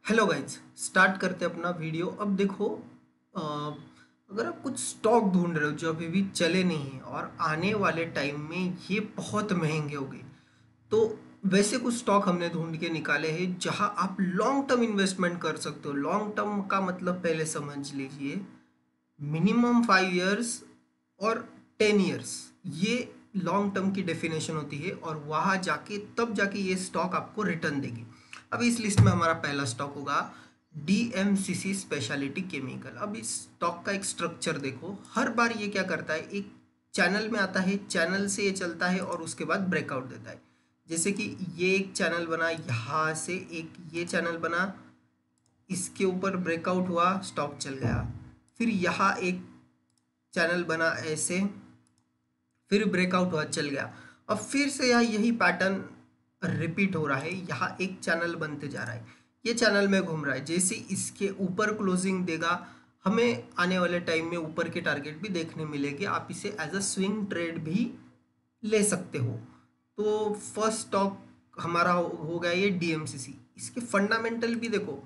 Hello guys, start करते हैं अपना वीडियो। अब देखो, अ, अगर आप कुछ स्टॉक ढूंढ रहे हो जो अभी भी चले नहीं है और आने वाले टाइम में ये बहुत महंगे हो गए, तो वैसे कुछ स्टॉक हमने ढूंढ के निकाले हैं जहां आप लॉन्ग टर्म इन्वेस्टमेंट कर सकते हो। लॉन्ग टर्म का मतलब पहले समझ लीजिए, मिनिमम 5 इयर्स और 10 इयर्स, ये लॉन्ग टर्म की डेफिनेशन होती है और वहाँ जाके तब जाके ये स्टॉक आपको रिटर्न देगी। अब इस लिस्ट में हमारा पहला स्टॉक होगा डीएमसीसी स्पेशलिटी केमिकल। अब इस स्टॉक का एक स्ट्रक्चर देखो, हर बार ये क्या करता है, एक चैनल में आता है, चैनल से ये चलता है और उसके बाद ब्रेकआउट देता है। जैसे कि ये एक चैनल बना, यहाँ से एक ये चैनल बना, इसके ऊपर ब्रेकआउट हुआ, स्टॉक चल गया। फिर यहाँ एक चैनल बना ऐसे, फिर ब्रेकआउट हुआ, चल गया। अब फिर से यहाँ यही पैटर्न रिपीट हो रहा है, यहाँ एक चैनल बनते जा रहा है, ये चैनल में घूम रहा है। जैसे इसके ऊपर क्लोजिंग देगा, हमें आने वाले टाइम में ऊपर के टारगेट भी देखने मिलेगी। आप इसे एज अ स्विंग ट्रेड भी ले सकते हो। तो फर्स्ट स्टॉक हमारा हो गया ये डीएमसीसी। इसके फंडामेंटल भी देखो,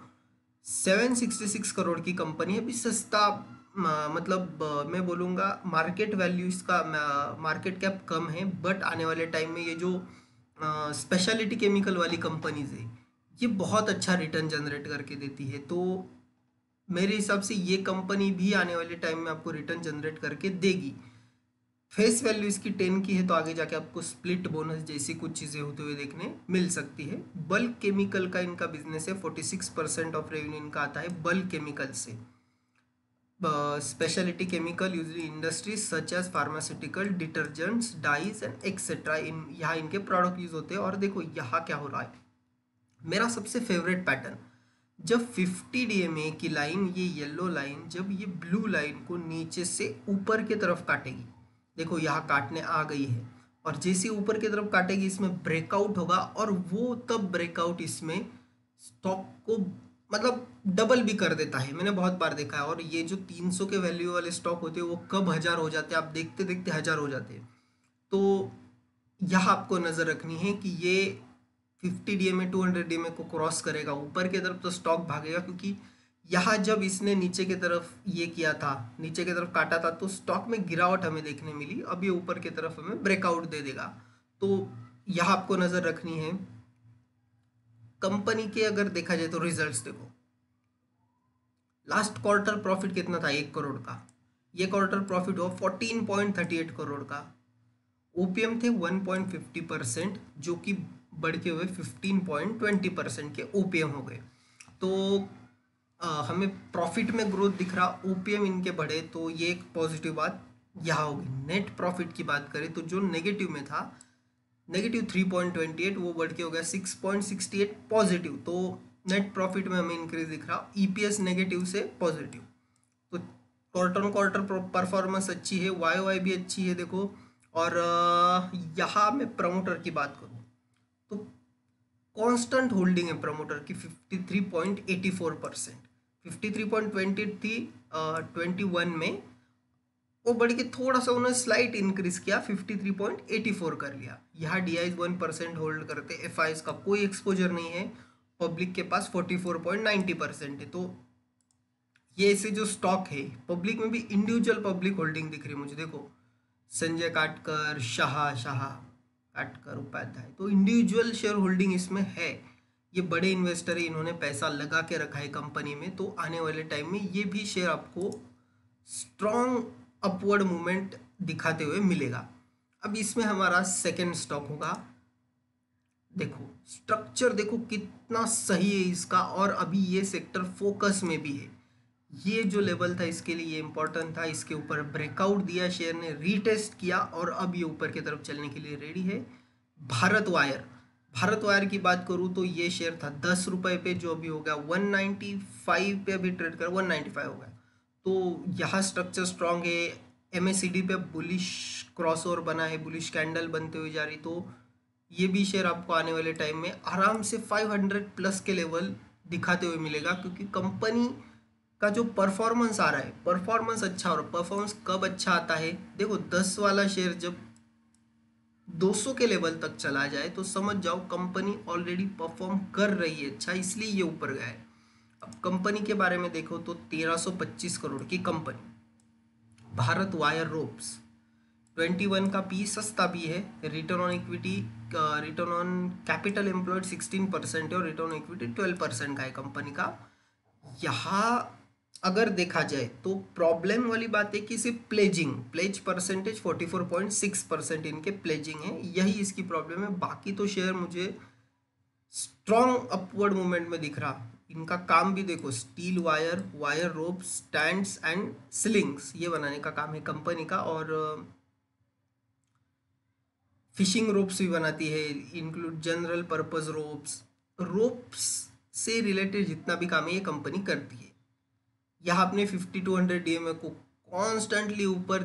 766 करोड़ की कंपनी है, अभी सस्ता, मतलब मैं बोलूँगा मार्केट वैल्यू इसका, मार्केट कैप कम है, बट आने वाले टाइम में ये जो स्पेशलिटी केमिकल वाली कंपनीज है, ये बहुत अच्छा रिटर्न जनरेट करके देती है। तो मेरे हिसाब से ये कंपनी भी आने वाले टाइम में आपको रिटर्न जनरेट करके देगी। फेस वैल्यू इसकी 10 की है, तो आगे जाके आपको स्प्लिट बोनस जैसी कुछ चीज़ें होते हुए देखने मिल सकती है। बल्क केमिकल का इनका बिजनेस है, 46% ऑफ रेवेन्यू इनका आता है बल्क केमिकल से। Speciality chemical usually industries such as pharmaceutical, detergents, dyes and etcetera, इन यहाँ इनके प्रोडक्ट यूज होते हैं। और देखो यहाँ क्या हो रहा है, मेरा सबसे फेवरेट पैटर्न, जब 50 डीएमए की लाइन, ये येलो लाइन जब ये ब्लू लाइन को नीचे से ऊपर की तरफ काटेगी, देखो यहाँ काटने आ गई है, और जैसे ऊपर की तरफ काटेगी इसमें ब्रेकआउट होगा, और वो तब ब्रेकआउट इसमें स्टॉक को मतलब डबल भी कर देता है। मैंने बहुत बार देखा है। और ये जो 300 के वैल्यू वाले स्टॉक होते हैं वो कब 1000 हो जाते हैं, आप देखते देखते 1000 हो जाते हैं। तो यहाँ आपको नज़र रखनी है कि ये 50 डीएमए 200 डीएमए को क्रॉस करेगा ऊपर की तरफ तो स्टॉक भागेगा, क्योंकि यहाँ जब इसने नीचे की तरफ ये किया था, नीचे की तरफ काटा था, तो स्टॉक में गिरावट हमें देखने मिली। अब ये ऊपर की तरफ हमें ब्रेकआउट दे देगा। तो यहाँ आपको नज़र रखनी है। कंपनी के अगर देखा जाए तो रिजल्ट्स देखो, लास्ट क्वार्टर प्रॉफिट कितना था, 1 करोड़ का। ये क्वार्टर प्रॉफिट हुआ 14.38 करोड़ का। ओपीएम थे 1.50%, जो कि बढ़ के हुए 15.20% के ओपीएम हो गए। तो हमें प्रॉफिट में ग्रोथ दिख रहा, ओपीएम इनके बढ़े, तो ये एक पॉजिटिव बात यहाँ होगी। नेट प्रॉफिट की बात करें तो जो नेगेटिव में था, नेगेटिव 3.28, वो बढ़ के हो गया 6.68 पॉजिटिव। तो नेट प्रॉफिट में हमें इंक्रीज दिख रहा, ईपीएस नेगेटिव से पॉजिटिव। तो क्वार्टर ऑन क्वार्टर परफॉर्मेंस अच्छी है, वाई वाई भी अच्छी है देखो। और यहाँ मैं प्रमोटर की बात करूँ तो कांस्टेंट होल्डिंग है प्रमोटर की 53.84%। 53.20 थी 21 में, वो बढ़ के थोड़ा सा उन्होंने स्लाइट इंक्रीज किया, 53.84 कर लिया। यहाँ डीआईज 1% होल्ड करते, एफआईज का कोई एक्सपोजर नहीं है, पब्लिक के पास 44.90% है। तो ये ऐसे जो स्टॉक है, पब्लिक में भी इंडिविजुअल पब्लिक होल्डिंग दिख रही है मुझे, देखो संजय काटकर, शाह शाह काटकर, उपाध्याय, तो इंडिविजुअल शेयर होल्डिंग इसमें है। ये बड़े इन्वेस्टर है, इन्होंने पैसा लगा के रखा है कंपनी में, तो आने वाले टाइम में ये भी शेयर आपको स्ट्रॉन्ग अपवर्ड मूवमेंट दिखाते हुए मिलेगा। अब इसमें हमारा सेकेंड स्टॉक होगा, देखो स्ट्रक्चर देखो कितना सही है इसका, और अभी ये सेक्टर फोकस में भी है। ये जो लेवल था इसके लिए ये इंपॉर्टेंट था, इसके ऊपर ब्रेकआउट दिया, शेयर ने रीटेस्ट किया और अब ये ऊपर की तरफ चलने के लिए रेडी है। भारत वायर, भारत वायर की बात करूँ तो ये शेयर था 10 रुपये पे, जो अभी हो गया 195 पे, अभी ट्रेड कर 195 हो गया। तो यहाँ स्ट्रक्चर स्ट्रांग है। एमएससीडी पे बुलिश क्रॉसओवर बना है, बुलिश कैंडल बनते हुए जा रही, तो ये भी शेयर आपको आने वाले टाइम में आराम से 500 प्लस के लेवल दिखाते हुए मिलेगा, क्योंकि कंपनी का जो परफॉर्मेंस आ रहा है, परफॉर्मेंस अच्छा हो रहा है। परफॉर्मेंस कब अच्छा आता है, देखो 10 वाला शेयर जब 200 के लेवल तक चला जाए तो समझ जाओ कंपनी ऑलरेडी परफॉर्म कर रही है अच्छा, इसलिए ये ऊपर गया है। अब कंपनी के बारे में देखो तो 1325 करोड़ की कंपनी भारत वायर रोप्स, 21 का पी सस्ता भी है, return on equity return on capital employed 16% है और रिटर्न ऑन इक्विटी 12% का है कंपनी का। यहाँ अगर देखा जाए तो प्रॉब्लम वाली बात है कि सिर्फ प्लेज परसेंटेज 44.6% इनके प्लेजिंग है, यही इसकी प्रॉब्लम है। बाकी तो शेयर मुझे स्ट्रॉन्ग अपवर्ड मूवमेंट में दिख रहा। इनका काम भी देखो, steel wire, wire rope, strands and slings ये बनाने का काम है कंपनी का, और फिशिंग रोप्स भी बनाती है, इंक्लूड जनरल पर्पस रोप्स से रिलेटेड जितना भी काम है ये कंपनी करती है। यहाँ अपने 5200 DMA को कॉन्स्टेंटली ऊपर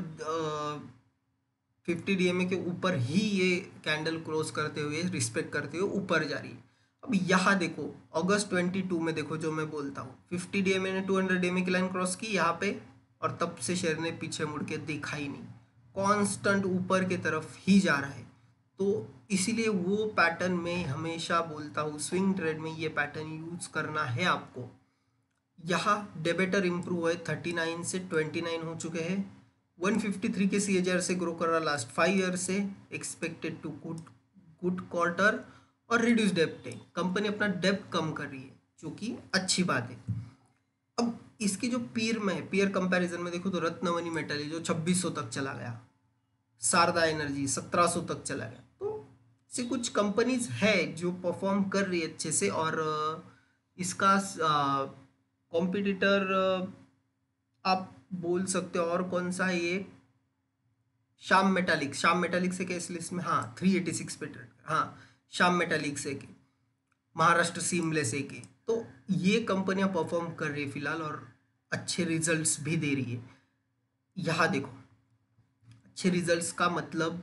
50 DMA के ऊपर ही ये कैंडल क्लोज करते हुए, रिस्पेक्ट करते हुए ऊपर जा रही है। अब यहाँ देखो अगस्त 22 में देखो जो मैं बोलता हूँ, 50 DMA ने 200 DMA की लाइन क्रॉस की यहाँ पे, और तब से शेयर ने पीछे मुड़ के देखा ही नहीं, कांस्टेंट ऊपर की तरफ ही जा रहा है। तो इसीलिए वो पैटर्न में हमेशा बोलता हूँ, स्विंग ट्रेड में ये पैटर्न यूज करना है आपको। यहाँ डेबेटर इंप्रूव है, 39 से 29 हो चुके हैं, 153 के CAGR से ग्रो कर रहा लास्ट 5 ईयर से, एक्सपेक्टेड टू गुड क्वार्टर, और रिड्यूस डेप्ट है, कंपनी अपना डेप्ट कम कर रही है जो कि अच्छी बात है। अब इसकी जो पीयर कंपैरिजन में देखो तो रत्नमणि मेटल है जो 2600 तक चला गया, शारदा एनर्जी 1700 तक चला गया। तो से कुछ कंपनीज है जो परफॉर्म कर रही है अच्छे से, और इसका कॉम्पिटिटर आप बोल सकते हो और कौन सा है ये, श्याम मेटालिक्स है इस लिस्ट में, हाँ 386 पे ट्रेड, हाँ श्याम मेटालिक्स है के, महाराष्ट्र सीमलेस है के। तो ये कंपनियां परफॉर्म कर रही है फिलहाल और अच्छे रिजल्ट्स भी दे रही है। यहाँ देखो अच्छे रिजल्ट्स का मतलब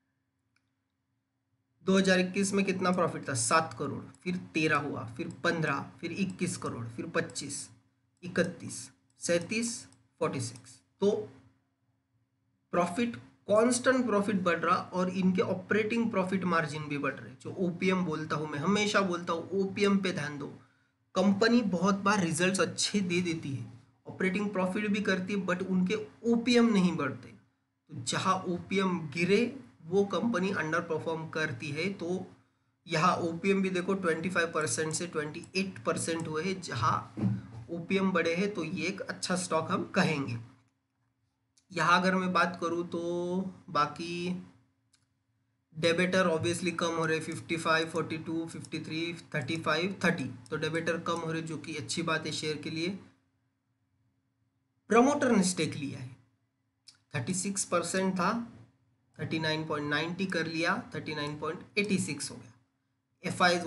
2021 में कितना प्रॉफिट था, 7 करोड़, फिर 13 हुआ, फिर 15, फिर 21 करोड़, फिर 25, 31, 37, 46। तो प्रॉफिट, कांस्टेंट प्रॉफिट बढ़ रहा, और इनके ऑपरेटिंग प्रॉफिट मार्जिन भी बढ़ रहे, जो ओपीएम बोलता हूँ मैं, हमेशा बोलता हूँ ओपीएम पे ध्यान दो। कंपनी बहुत बार रिजल्ट्स अच्छे दे देती है, ऑपरेटिंग प्रॉफिट भी करती है, बट उनके ओपीएम नहीं बढ़ते। तो जहाँ ओपीएम गिरे वो कंपनी अंडर परफॉर्म करती है। तो यहाँ ओपीएम भी देखो 25% से 28% हुए हैं, जहाँ ओपीएम बढ़े हैं, तो ये एक अच्छा स्टॉक हम कहेंगे। यहाँ अगर मैं बात करूँ तो बाकी डेबिटर ऑब्वियसली कम हो रहे, 55, 42, 53, 35, 30, तो डेबिटर कम हो रहे जो कि अच्छी बात है शेयर के लिए। प्रमोटर ने स्टेक लिया है, 36% था, 39.90 कर लिया, 39.86 हो गया। FI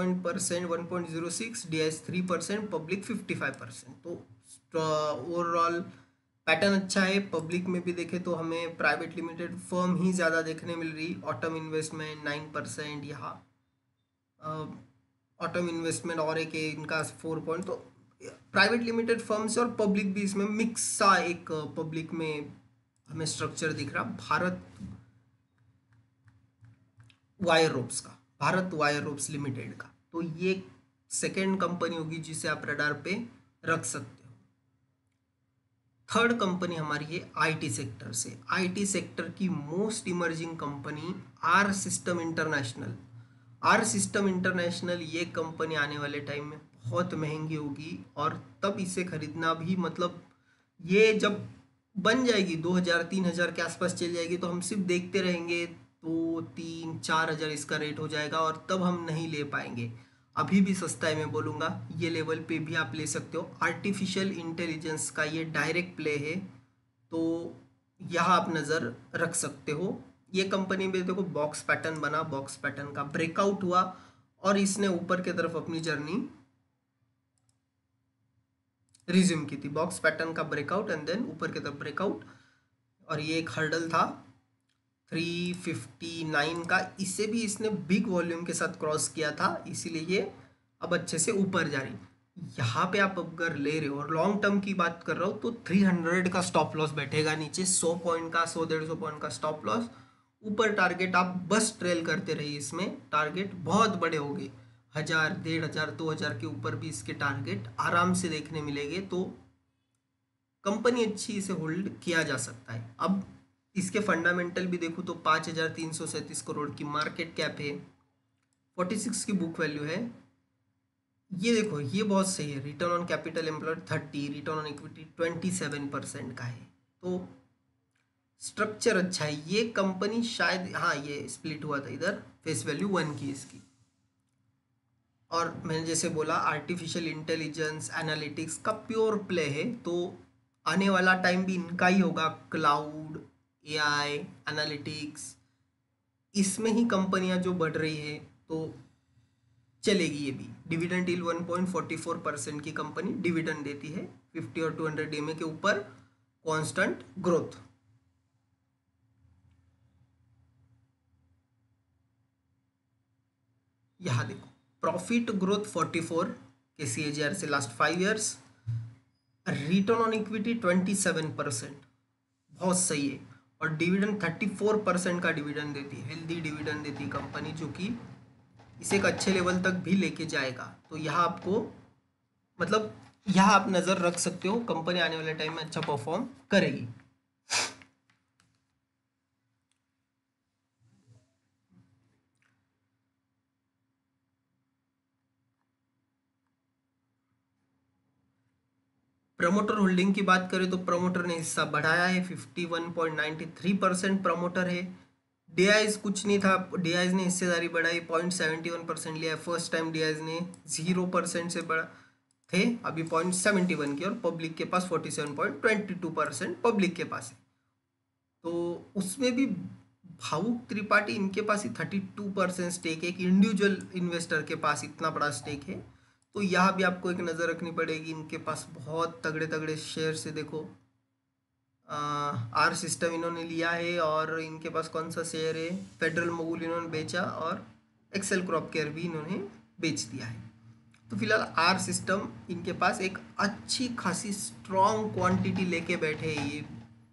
1%, 1.06, DIS 3%, public 55%। तो ओवरऑल पैटर्न अच्छा है। पब्लिक में भी देखें तो हमें प्राइवेट लिमिटेड फर्म ही ज़्यादा देखने मिल रही, ऑटम इन्वेस्टमेंट 9%, यहाँ ऑटम इन्वेस्टमेंट और एक इनका 4 तो प्राइवेट लिमिटेड फर्म्स और पब्लिक भी इसमें मिक्स सा एक पब्लिक में हमें स्ट्रक्चर दिख रहा। भारत वायर रोप्स लिमिटेड का, तो ये सेकेंड कंपनी होगी जिसे आप रडार पे रख सकते हो। थर्ड कंपनी हमारी है आईटी सेक्टर से, आईटी सेक्टर की most emerging company R systems international. ये कंपनी आने वाले टाइम में बहुत महंगी होगी, और तब इसे खरीदना भी, मतलब ये जब बन जाएगी 2000-3000 के आसपास चल जाएगी तो हम सिर्फ देखते रहेंगे, 2-3-4 हज़ार इसका रेट हो जाएगा, और तब हम नहीं ले पाएंगे। अभी भी सस्ता है, मैं बोलूँगा ये लेवल पे भी आप ले सकते हो। आर्टिफिशियल इंटेलिजेंस का ये डायरेक्ट प्ले है, तो यहाँ आप नज़र रख सकते हो। ये कंपनी में देखो बॉक्स पैटर्न बना, बॉक्स पैटर्न का ब्रेकआउट हुआ, और इसने ऊपर की तरफ अपनी जर्नी रिज्यूम की थी। बॉक्स पैटर्न का ब्रेकआउट एंड देन ऊपर की तरफ ब्रेकआउट, और ये एक हर्डल था 359 का, इसे भी इसने बिग वॉल्यूम के साथ क्रॉस किया था, इसीलिए ये अब अच्छे से ऊपर जा रही। यहाँ पे आप अगर ले रहे हो और लॉन्ग टर्म की बात कर रहा हूँ तो 300 का स्टॉप लॉस बैठेगा नीचे, 100 पॉइंट का, 100-150 पॉइंट का स्टॉप लॉस, ऊपर टारगेट आप बस ट्रेल करते रहिए। इसमें टारगेट बहुत बड़े हो गए, 1000, 1500, 2000 के ऊपर भी इसके टारगेट आराम से देखने मिलेंगे। तो कंपनी अच्छी, इसे होल्ड किया जा सकता है। अब इसके फंडामेंटल भी देखूँ तो 5337 करोड़ की मार्केट कैप है, 46 की बुक वैल्यू है। ये देखो, ये बहुत सही है। Return on capital employed 30, return on equity 27% का है। तो स्ट्रक्चर अच्छा है। ये कंपनी शायद, हाँ, ये स्प्लिट हुआ था इधर, फेस वैल्यू 1 की इसकी। और मैंने जैसे बोला, आर्टिफिशियल इंटेलिजेंस एनालिटिक्स का प्योर प्ले है। तो आने वाला टाइम भी इनका ही होगा। क्लाउड, एआई, एनालिटिक्स, इसमें ही कंपनियां जो बढ़ रही है, तो चलेगी ये भी। डिविडेंड यील्ड 1.44% की कंपनी डिविडेंड देती है 50 और 200 डीएमए के ऊपर, कांस्टेंट ग्रोथ। यहाँ देखो, प्रॉफिट ग्रोथ 44 के CAGR से last 5 years, return on equity 27%, बहुत सही है। और डिविडेंड 34% का डिविडेंड देती है, हेल्दी डिविडेंड देती है कंपनी, जो कि इसे एक अच्छे लेवल तक भी लेके जाएगा। तो यहाँ आपको, मतलब यहाँ आप नज़र रख सकते हो, कंपनी आने वाले टाइम में अच्छा परफॉर्म करेगी। प्रमोटर होल्डिंग की बात करें तो प्रमोटर ने हिस्सा बढ़ाया है, 51.93% प्रमोटर है। डीआईज कुछ नहीं था, डीआईज ने हिस्सेदारी बढ़ाई, 0.71% लिया है। फर्स्ट टाइम डीआईज ने 0% से बढ़ा थे, अभी 0.71 की, और पब्लिक के पास 47.22% पब्लिक के पास है। तो उसमें भी भावुक त्रिपाठी, इनके पास ही 32% स्टेक है। एक इंडिविजुअल इन्वेस्टर के पास इतना बड़ा स्टेक है। तो यहाँ भी आपको एक नज़र रखनी पड़ेगी। इनके पास बहुत तगड़े तगड़े शेयर से, देखो आर सिस्टम इन्होंने लिया है, और इनके पास कौन सा शेयर है, फेडरल मोगुल इन्होंने बेचा, और एक्सेल क्रॉप केयर भी इन्होंने बेच दिया है। तो फिलहाल आर सिस्टम इनके पास एक अच्छी खासी स्ट्रॉन्ग क्वांटिटी लेके बैठे हैं ये।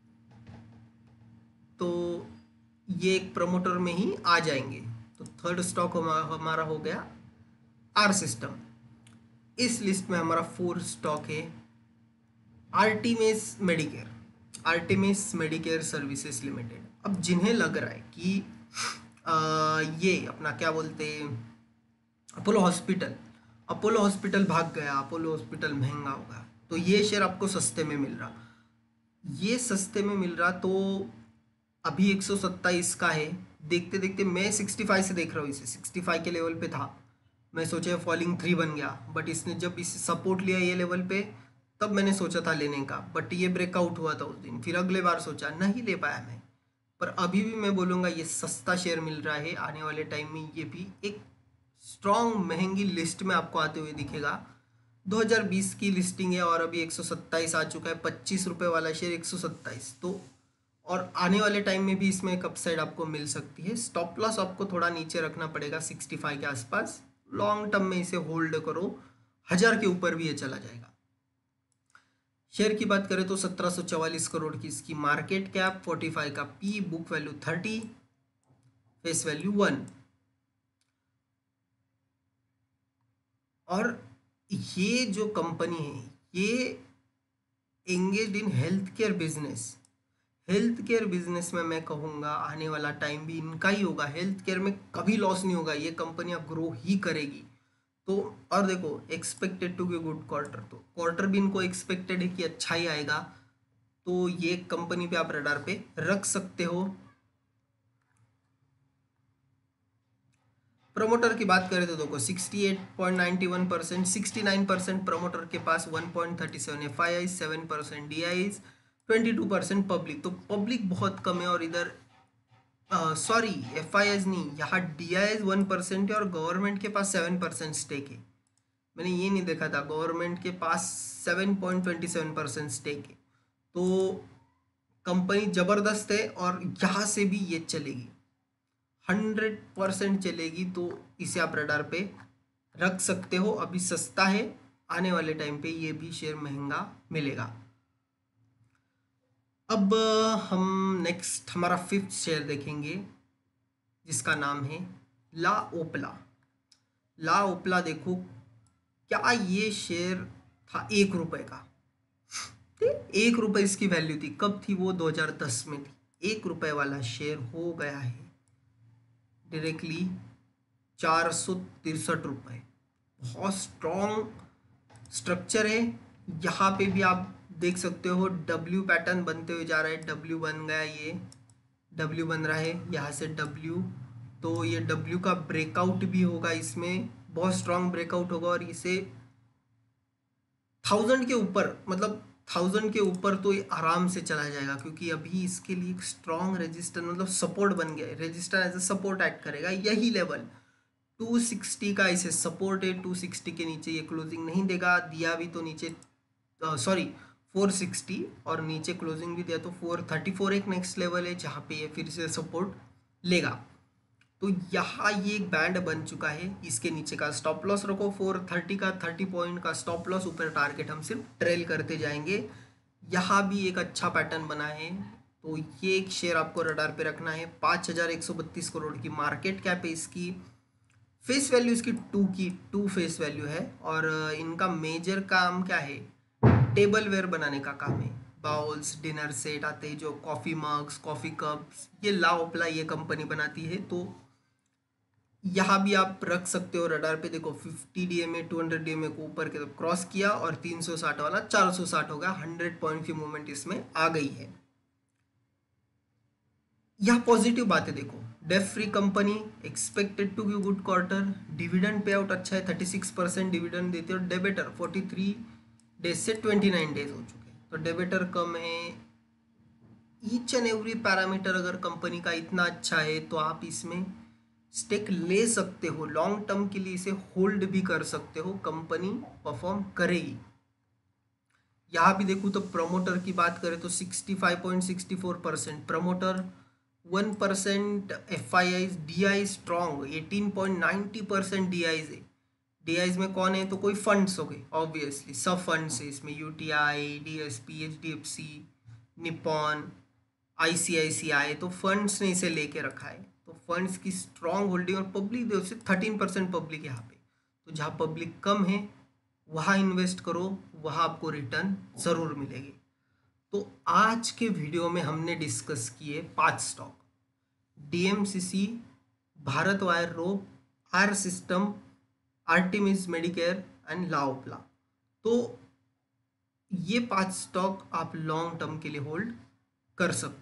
तो ये एक प्रमोटर में ही आ जाएंगे। तो थर्ड स्टॉक हमारा हो गया आर सिस्टम। इस लिस्ट में हमारा फोर्थ स्टॉक है Artemis Medicare, Artemis Medicare services limited. अब जिन्हें लग रहा है कि ये अपना क्या बोलते हैं, अपोलो हॉस्पिटल, अपोलो हॉस्पिटल भाग गया, अपोलो हॉस्पिटल महंगा होगा, तो ये शेयर आपको सस्ते में मिल रहा, ये सस्ते में मिल रहा। तो अभी 127 का है। देखते देखते मैं 65 से देख रहा हूँ इसे, 65 के लेवल पे था। मैं सोचा फॉलिंग 3 बन गया, बट इसने जब इसे सपोर्ट लिया ये लेवल पे, तब मैंने सोचा था लेने का, बट ये ब्रेकआउट हुआ था उस दिन। फिर अगले बार सोचा, नहीं ले पाया मैं। पर अभी भी मैं बोलूँगा ये सस्ता शेयर मिल रहा है। आने वाले टाइम में ये भी एक स्ट्रॉन्ग महंगी लिस्ट में आपको आते हुए दिखेगा। 2020 की लिस्टिंग है, और अभी 127 आ चुका है। 25 रुपये वाला शेयर 127, तो और आने वाले टाइम में भी इसमें एक अपसाइड आपको मिल सकती है। स्टॉप लॉस आपको थोड़ा नीचे रखना पड़ेगा 65 के आसपास। लॉन्ग टर्म में इसे होल्ड करो, 1000 के ऊपर भी ये चला जाएगा। शेयर की बात करें तो 1744 करोड़ की इसकी मार्केट कैप, 45 का P, book value 30, face value 1। और ये जो कंपनी है, ये engage in health care business. Health care business में मैं कहूँगा आने वाला टाइम भी इनका ही होगा। हेल्थ केयर में कभी लॉस नहीं होगा, ये कंपनियां ग्रो ही करेगी। तो और देखो, expected to be good quarter, तो क्वार्टर भी इनको एक्सपेक्टेड है कि अच्छा ही आएगा। तो ये कंपनी पे आप रडार पे रख सकते हो। प्रमोटर की बात करें तो देखो 68.91%, 69% प्रमोटर के पास, 1.37 FII, 7% DIs, 22% पब्लिक। तो पब्लिक बहुत कम है, और इधर सॉरी FIIs नहीं, यहाँ DIs 1% है, और गवर्नमेंट के पास 7% स्टेक है। मैंने ये नहीं देखा था, गवर्नमेंट के पास 7.27% स्टेक है। तो कंपनी ज़बरदस्त है, और यहाँ से भी ये चलेगी, 100% चलेगी। तो इसे आप रडार पे रख सकते हो। अभी सस्ता है, आने वाले टाइम पे ये भी शेयर महंगा मिलेगा। अब हम नेक्स्ट हमारा फिफ्थ शेयर देखेंगे, जिसका नाम है ला ओपला। ला ओपला देखो, क्या ये शेयर था 1 रुपए का, 1 रुपए इसकी वैल्यू थी, कब थी वो? 2010 में थी। 1 रुपए वाला शेयर हो गया है डायरेक्टली 463 रुपए। बहुत स्ट्रॉन्ग स्ट्रक्चर है। यहाँ पे भी आप देख सकते हो डब्ल्यू पैटर्न बनते हुए जा रहा है, डब्ल्यू बन गया, ये डब्ल्यू बन रहा है यहाँ से डब्ल्यू, तो ये डब्ल्यू का ब्रेकआउट भी होगा इसमें, बहुत स्ट्रॉन्ग ब्रेकआउट होगा और इसे 1000 के ऊपर, मतलब 1000 के ऊपर तो ये आराम से चला जाएगा, क्योंकि अभी इसके लिए एक स्ट्रॉन्ग रेजिस्टेंस मतलब सपोर्ट बन गया है, resistance as a support act करेगा। यही लेवल 260 का इसे सपोर्ट है, 260 के नीचे ये क्लोजिंग नहीं देगा, दिया भी तो नीचे, सॉरी 460, और नीचे क्लोजिंग भी दिया तो 434 एक नेक्स्ट लेवल है जहाँ पे ये फिर से सपोर्ट लेगा। तो यहाँ ये एक बैंड बन चुका है, इसके नीचे का स्टॉप लॉस रखो 430 का, 30 पॉइंट का स्टॉप लॉस, ऊपर टारगेट हम सिर्फ ट्रेल करते जाएंगे। यहाँ भी एक अच्छा पैटर्न बना है, तो ये एक शेयर आपको रडार पे रखना है। 5132 करोड़ की मार्केट कैप है इसकी, फेस वैल्यू इसकी 2 फेस वैल्यू है, और इनका मेजर काम क्या है? टेबल वेयर बनाने का काम है। बाउल्स, डिनर सेट आते हैं जो कॉफ़ी मग्स, कॉफ़ी कप्स, ये ला ओपला ये कंपनी बनाती है। तो यहाँ भी आप रख सकते हो रडार पे। देखो 50 DMA 200 DMA को ऊपर के तरफ क्रॉस किया और 360 वाला 460 हो गया, 100 पॉइंट की मूवमेंट इसमें आ गई है। यह पॉजिटिव बात है। देखो debt free company, expected to give good quarter, dividend pay out अच्छा है, 36% डिविडेंड देते हो, डेबिटर 43 डेज से 29 डेज हो चुके हैं, तो डेबिटर कम है। ईच एंड एवरी पैरामीटर अगर कंपनी का इतना अच्छा है तो आप इसमें स्टेक ले सकते हो, लॉन्ग टर्म के लिए इसे होल्ड भी कर सकते हो, कंपनी परफॉर्म करेगी। यहाँ भी देखूँ तो प्रमोटर की बात करें तो 65.64% promoter, 1% FII, DI strong 18.90% DI है। DIs में कौन है? तो कोई फंड्स हो गए, ऑब्वियसली सब फंड्स है इसमें, UTI, DSP, HDFC, Nippon, ICICI, तो फंड्स ने इसे लेके रखा है। तो फंड्स की स्ट्रॉन्ग होल्डिंग, और पब्लिक देखो सिर्फ 13% पब्लिक यहाँ पे, तो जहाँ पब्लिक कम है वहाँ इन्वेस्ट करो, वहाँ आपको रिटर्न ज़रूर मिलेगी। तो आज के वीडियो में हमने डिस्कस किए 5 stock, DMCC, Bharat wire rope, R systems, Artemis Medicare and La Opala. तो ये 5 स्टॉक आप लॉन्ग टर्म के लिए होल्ड कर सकते हो।